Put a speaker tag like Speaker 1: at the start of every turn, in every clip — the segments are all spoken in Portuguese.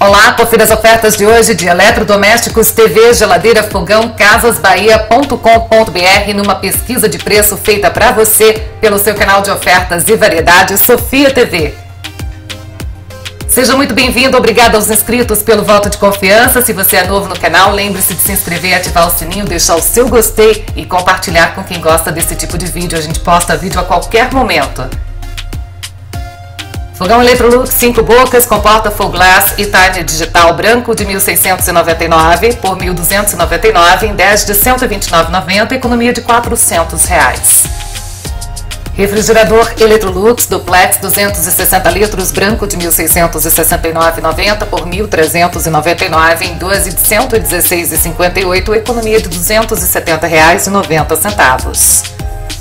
Speaker 1: Olá, confira as ofertas de hoje de eletrodomésticos, TV, geladeira, fogão, casasbahia.com.br numa pesquisa de preço feita para você pelo seu canal de ofertas e variedades Sofia TV. Seja muito bem-vindo, obrigado aos inscritos pelo voto de confiança. Se você é novo no canal, lembre-se de se inscrever, ativar o sininho, deixar o seu gostei e compartilhar com quem gosta desse tipo de vídeo. A gente posta vídeo a qualquer momento. Fogão Electrolux 5 bocas com porta full glass e timer digital branco de R$ 1.699 por R$ 1.299 em 10 de R$ 129,90, economia de R$ 400. Refrigerador Electrolux Duplex 260 litros branco de R$ 1.669,90 por R$ 1.399 em 12 de R$ 116,58, economia de R$ 270,90.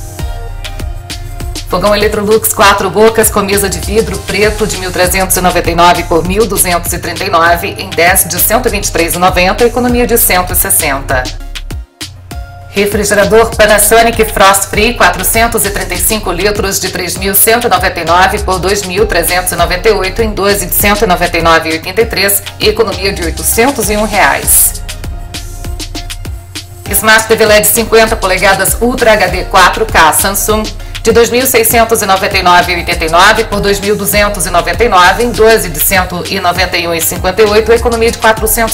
Speaker 1: Fogão Electrolux 4 bocas com mesa de vidro preto de R$ 1.399 por R$ 1.239 em 10 de R$ 123,90, economia de R$ 160. Refrigerador Panasonic Frost Free 435 litros de R$ 3.199 por R$ 2.398 em 12 de R$ 199,83, economia de R$ 801. Smart TV LED 50 polegadas Ultra HD 4K Samsung de R$ 2.699,89 por R$ 2.299 em 12 de R$ 191,58, economia de R$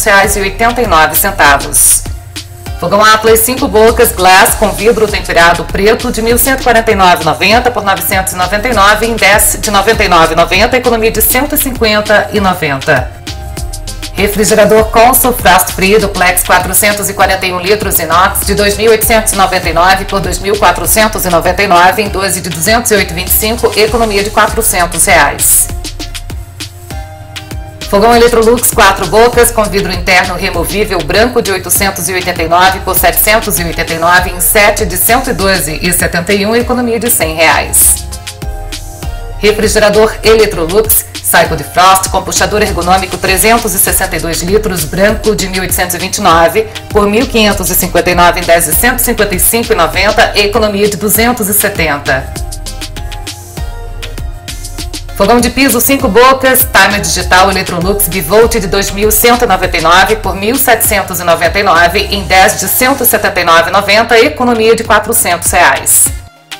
Speaker 1: 400,89. Fogão Atlas 5 bocas Glass com vidro temperado preto de R$ 1.149,90 por R$ 999 em 10 de R$ 99,90, economia de R$ 150,90. Refrigerador Consul Frost Free Duplex 441 litros inox de R$ 2.899 por R$ 2.499 em 12 de R$ 208,25, economia de R$ 400. Fogão Electrolux 4 bocas com vidro interno removível branco de R$ 889 por R$ 789 em 7 de R$ 112,71, economia de R$ 100. Refrigerador Electrolux Cycle de Frost com puxador ergonômico 362 litros branco de R$ 1.829 por R$ 1.559 em 10 de R$ 155,90, economia de R$ 270. Fogão de piso 5 bocas, timer digital Electrolux Bivolt de R$ 2.199 por R$ 1.799 em 10 de R$ 179,90, economia de R$ 400.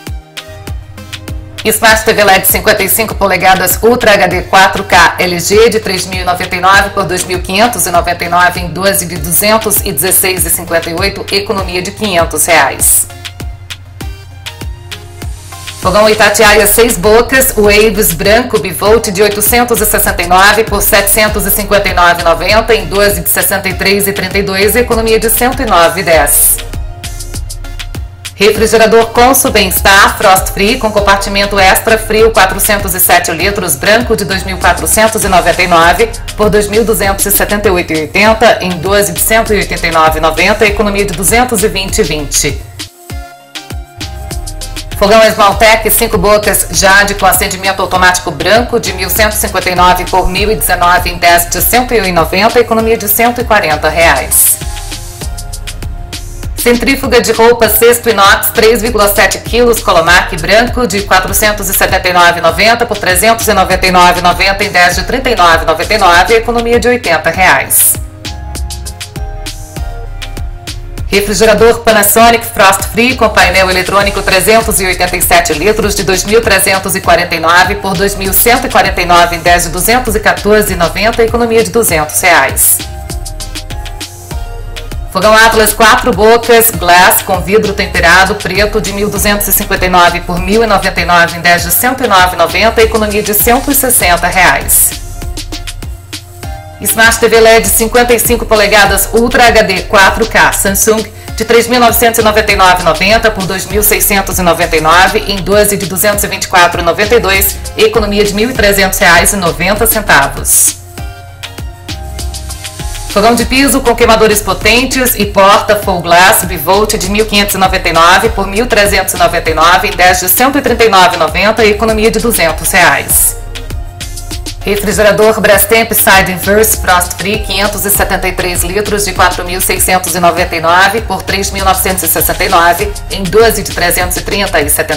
Speaker 1: Smart TV LED 55 polegadas Ultra HD 4K LG de R$ 3.099 por R$ 2.599 em 12 de R$ 216,58, economia de R$ 500. Fogão Itatiaia 6 bocas Waves branco Bivolt de R$ 869 por R$ 759,90 em 12 de R$ 63,32, economia de R$ 109,10. Refrigerador Consul Bem-Estar Frost Free com compartimento extra frio 407 litros branco de R$ 2.499 por R$ 2.278,80 em 12 de R$ 189,90, economia de R$ 220,20. Fogão Esmaltec 5 bocas Jade com acendimento automático branco de R$ 1.159 por R$ 1.019 em 10 de R$ 101,90, economia de R$ 140. Centrífuga de roupa cesto inox 3,7 kg Colomark branco de R$ 479,90 por R$ 399,90 em 10 de R$ 39,99, economia de R$ 80. Refrigerador Panasonic Frost Free com painel eletrônico 387 litros de R$ 2.349 por R$ 2.149 em 10 de R$ 214,90, economia de R$ 200. Fogão Atlas 4 bocas Glass com vidro temperado preto de R$ 1.259 por R$ 1.099 em 10 de R$ 109,90, economia de R$ 160. Smart TV LED 55 polegadas Ultra HD 4K Samsung de R$ 3.999,90 por R$ 2.699 em 12 de R$ 224,92, economia de R$ 1.300,90. Fogão de piso com queimadores potentes e porta full glass Bivolt de R$ 1.599 por R$ 1.399 em 10 de R$ 139,90, economia de R$ 200. Refrigerador Brastemp Side Inverse Frost Free 573 litros de R$ 4.699 por R$ 3.969 em 12 de R$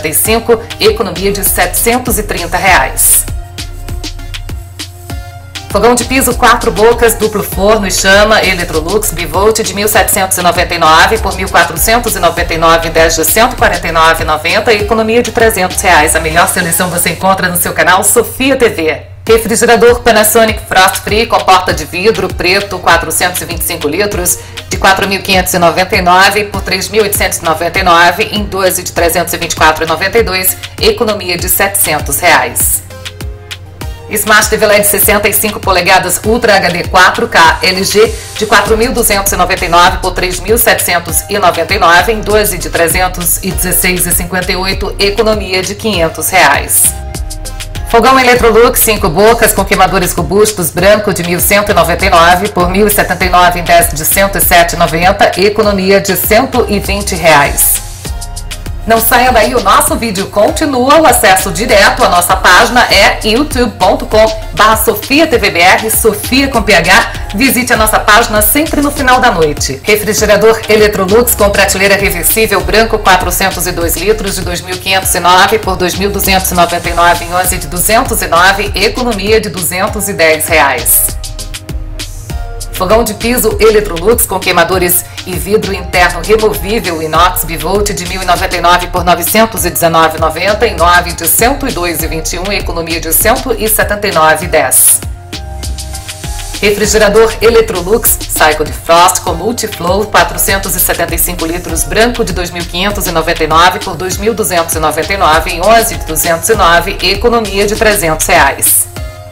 Speaker 1: 330,75, economia de R$ 730. Fogão de piso 4 bocas, duplo forno e chama, Electrolux Bivolt de 1.799 por 1.499 em 10 de 149,90 e economia de R$300. A melhor seleção você encontra no seu canal Sofia TV. Refrigerador Panasonic Frost Free com porta de vidro preto 425 litros de 4.599 por 3.899 em 12 de 324,92, economia de R$700. Smart TV LED 65 polegadas Ultra HD 4K LG de 4.299 por 3.799 em 12 de 316,58, economia de R$500. Fogão Electrolux 5 bocas com queimadores robustos branco de 1.199 por 1.079 em 10 de 107,90, economia de R$120. Não saia daí, o nosso vídeo continua, o acesso direto à nossa página é youtube.com/SofiaTVBR, Sofia com PH. Visite a nossa página sempre no final da noite. Refrigerador Electrolux com prateleira reversível branco 402 litros de 2.509 por 2.299 em 11 de 209, economia de R$210. Fogão de piso Electrolux com queimadores e vidro interno removível inox Bivolt de 1.099 por 919,90 em 9 de 102,21, economia de R$179,10. Refrigerador Electrolux Cycle Defrost com Multiflow 475 litros branco de 2.599 por 2.299 em 11 de 209, economia de R$300.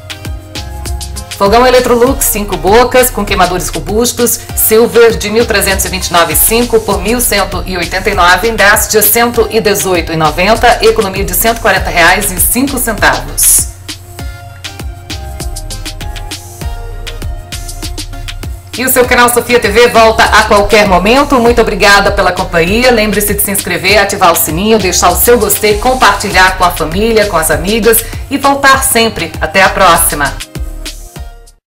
Speaker 1: Fogão Electrolux 5 bocas com queimadores robustos Silver de 1.329,5 por 1.189 em 10 de 118,90, economia de R$140,05. E o seu canal Sofia TV volta a qualquer momento. Muito obrigada pela companhia. Lembre-se de se inscrever, ativar o sininho, deixar o seu gostei, compartilhar com a família, com as amigas e voltar sempre. Até a próxima!